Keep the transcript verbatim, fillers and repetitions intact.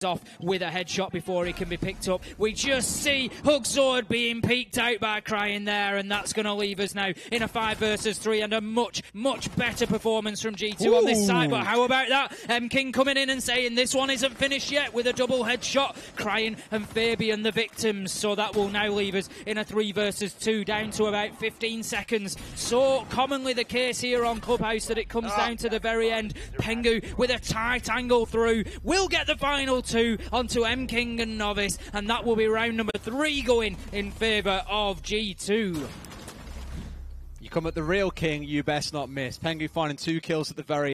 picked off with a headshot before he can be picked up. We just see Hugsword being peeked out by Crying there, and that's going to leave us now in a five versus three and a much, much better performance from G two Ooh. on this side. But how about that? M King coming in and saying this one isn't finished yet with a double headshot. Crying and Fabian the victims. So that will now leave us in a three versus two, down to about fifteen seconds. So commonly the case here on Clubhouse that it comes oh. down to the very end. Pengu with a tight angle through will get the final two onto M King and Novice, and that will be round number three going in favour of G two. You come at the real king, you best not miss. Pengu finding two kills at the very